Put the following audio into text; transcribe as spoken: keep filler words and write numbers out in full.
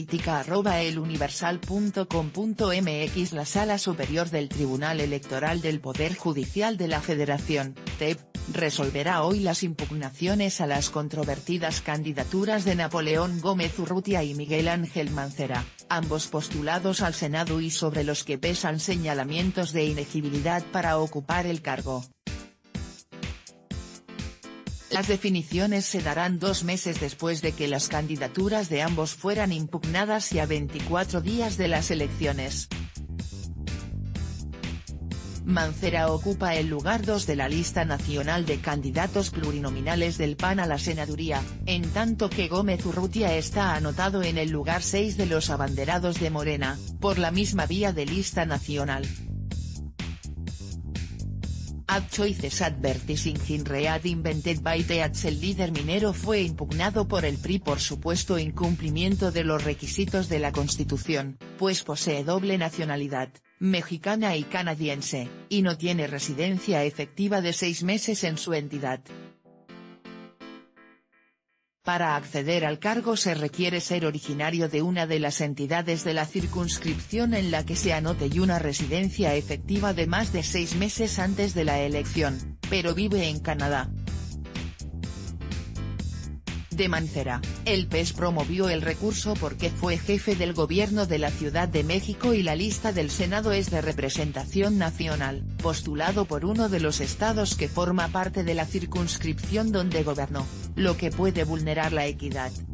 política arroba eluniversal punto com punto mx. La Sala Superior del Tribunal Electoral del Poder Judicial de la Federación, T E P, resolverá hoy las impugnaciones a las controvertidas candidaturas de Napoleón Gómez Urrutia y Miguel Ángel Mancera, ambos postulados al Senado y sobre los que pesan señalamientos de inegibilidad para ocupar el cargo. Las definiciones se darán dos meses después de que las candidaturas de ambos fueran impugnadas y a veinticuatro días de las elecciones. Mancera ocupa el lugar dos de la lista nacional de candidatos plurinominales del P A N a la senaduría, en tanto que Gómez Urrutia está anotado en el lugar seis de los abanderados de Morena, por la misma vía de lista nacional. Ad Choices Advertising in Read Invented by Teats. El líder minero fue impugnado por el P R I por supuesto incumplimiento de los requisitos de la Constitución, pues posee doble nacionalidad, mexicana y canadiense, y no tiene residencia efectiva de seis meses en su entidad. Para acceder al cargo se requiere ser originario de una de las entidades de la circunscripción en la que se anote y una residencia efectiva de más de seis meses antes de la elección, pero vive en Canadá. De Mancera, el P E S promovió el recurso porque fue jefe del gobierno de la Ciudad de México y la lista del Senado es de representación nacional, postulado por uno de los estados que forma parte de la circunscripción donde gobernó, lo que puede vulnerar la equidad.